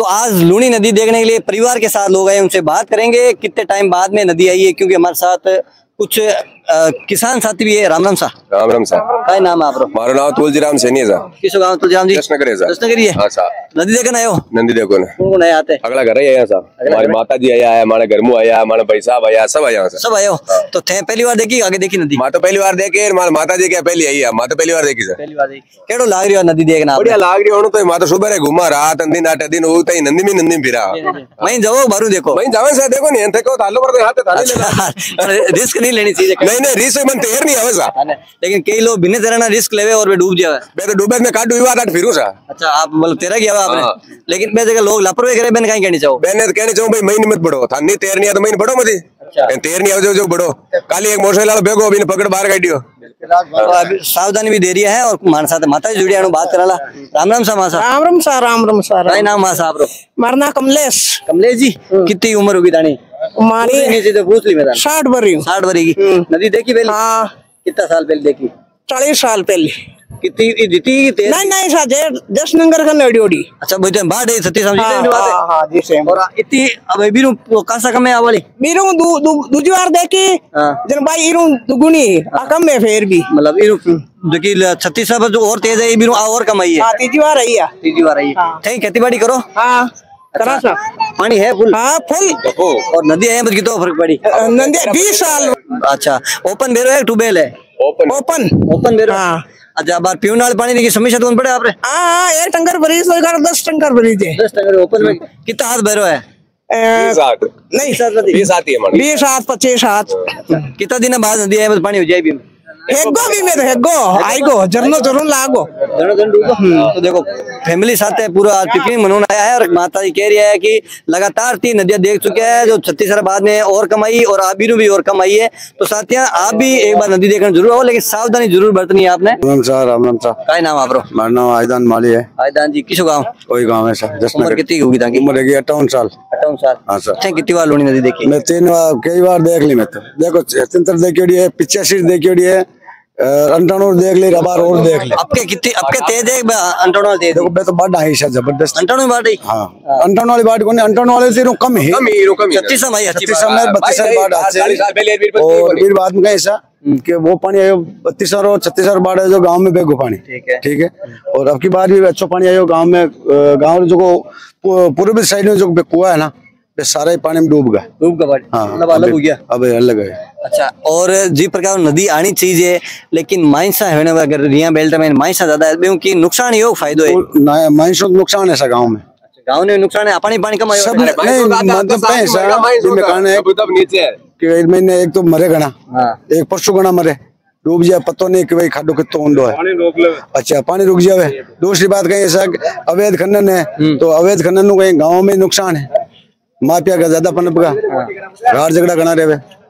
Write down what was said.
तो आज लूनी नदी देखने के लिए परिवार के साथ लोग आए, उनसे बात करेंगे कितने टाइम बाद में नदी आई है, क्योंकि हमारे साथ कुछ किसान साथी भी है। राम राम सा। राम राम सा। क्या नाम है आपरो? मारो नाम तुलसीराम सैनी है सा। किसो गांव तुलसीराम जी? दसनगर है सा। दसनगर ही है। हां सा। नदी देखने आयो? नदी देखो ना। कौन कौन आए आते? अगला घर है यहां सा। हमारी माता जी आया है, हमारे घर में आया, हमारे भाई साहब आया, सब आया सा। सब आयो। तो थे पहली बार देखी, आगे देखी नदी? मां तो पहली बार देखे, हमारी माता जी क्या पहली आई है, मां तो पहली बार देखी सा। पहली बार देखी। केड़ो लाग रियो नदी देखना? बढ़िया लाग रियो होनो तो मां तो सुबह रे घुमा रात दिन 8 दिन उतई नंदी में फिरा। वहीं जाओ बारू देखो। वहीं जावे से देखो नहीं थे को तालो पर हाथ थाली लेना। रिस्क नहीं लेनी चाहिए। नहीं रिस्क मन तैयार नहीं आवे सा। लेकिन कई लोग बिना तैरना रिस्क लेवे और वे डूब जावे। मैं तो डूबे में काटू हुआ आठ फिरू सा। अच्छा आप मतलब तैरा गया आपने? लेकिन मैं जगह लोग लापरवाही करे, मैंने कहीं कहनी चाहो? मैंने तो कहनी चाहूं भाई महीने मत बढ़ो, था नहीं तैरनी है तो महीने बढ़ो मत। अच्छा तैरनी आवे जो बढ़ो। काली एक मोटरसाइकिल वाला बेगो अभी पकड़ बाहर काटियो। सावधानी भी दे रही है और हमारे साथ माता जी जुड़ी बात कराला। राम राम सा मासा। राम राम सा। राम राम सा। क्या नाम मासा आपरो? मारा नाम कमलेश। कमलेश जी कितनी उम्र होगी तानी? हमारी नीचे तो पूछ ली मैदान। 60 बरी। 60 बरी की नदी देखी पहले? हाँ। कितना साल पहले देखी? 40 साल पहले। कितनी जीती? नहीं सा दस नंबर का नडी ओडी। अच्छा बोलते हैं बाढ़ है सती समझी हाँ, बात है। हाँ जी सेम। और इतनी अब बीरू कासा कम है वाली? बीरू दूजी बार देखी जन भाई इरू दुगुनी कम है फिर भी, मतलब इरू देखी 36 साल जो और तेज है, बीरू और कम आई है। हां तीसरी बार आई है। तीसरी बार आई है। कहीं खेती-बाड़ी करो? हां करा सा। पानी है फुल? हां फुल। और नदी है बस कितना फर्क पड़ी? नदी 20 साल। अच्छा ओपन बेरो है ट्यूबवेल है? ओपन बेरो। हां अच्छा बार पीने वाले पानी की समस्या तो पड़े आपने? हां एक टंकर भरी सो 10 टंकर भरी थे। 10 टंकर ओपन में कितना हाथ भरो है? 20 हाथ नहीं 20 हाथ ही है। 20 हाथ 25 हाथ। कितना दिन बाद नदी है पानी हो जाए भी? हेगो भी में हेगो आईगो जरनो जरूर लागो तो देखो फैमिली साथ है पूरा पिकनिक मनाने आया है और माता जी कह रही है कि लगातार 3 नदियां देख चुके हैं जो 36 साल बाद में और कम आई और आप भी और कम आई है। तो साथियों आप भी एक बार नदी देखना जरूर आओ, लेकिन सावधानी जरूर बरतनी है आपने। राम राम सा। क्या नाम आपरो? मेरा नाम आयदान माली है। आयदान जी किस गाँव? कोई गाँव है सर। उम्र कितनी होगी ताकि? उम्र 58 साल। 58 साल। हाँ सर। कितनी बार लूनी नदी देखी? मैं 3 बार कई बार देख ली। मैं तो देखो 73 देखी है, 85 देखी है, अंटानोर देख ले, रबार और देख ले। आपके कितनी आपके तेज है? अंटानोर तेज देखो मैं तो बाढ़ आई है जबरदस्त। अंटानोर बाढ़ आई? हां अंटानोर वाली बाढ़ कोनी, अंटानोर वाले से कम है। 36 में 32 बाढ़ आते हैं। और फिर बाद में ऐसा कि वो पानी आयो 32 और 36 और बाढ़ है जो गांव में बेगो पानी। ठीक है। और अब की बार भी अच्छा पानी आयो गांव में। गांव जो पूर्वी साइड में जो कुआं है ना, ये सारा ही पानी में डूब गया। मतलब अलग हो गया। अब अलग है। अच्छा और जी प्रकार नदी आनी चाहिए, लेकिन माइंसा है ना अगर रिया बेल्ट में माइंसा ज्यादा है क्योंकि नुकसान योग फायदो है। माइंसा नुकसान है गाँव में। गाँव में नुकसान है, पानी कम आयो नहीं मतलब महीने एक तो मरे गना, एक परसों गना मरे डूब जाए, पतो नहीं कि भाई खाडो कितो ऊंडो है। अच्छा पानी रुक जावे। दूसरी बात कहीं ऐसा अवैध खनन है, तो अवैध खनन कहीं गाँव में नुकसान है। माफिया का ज्यादा पनप का, गाड़ झगड़ा गना रहे।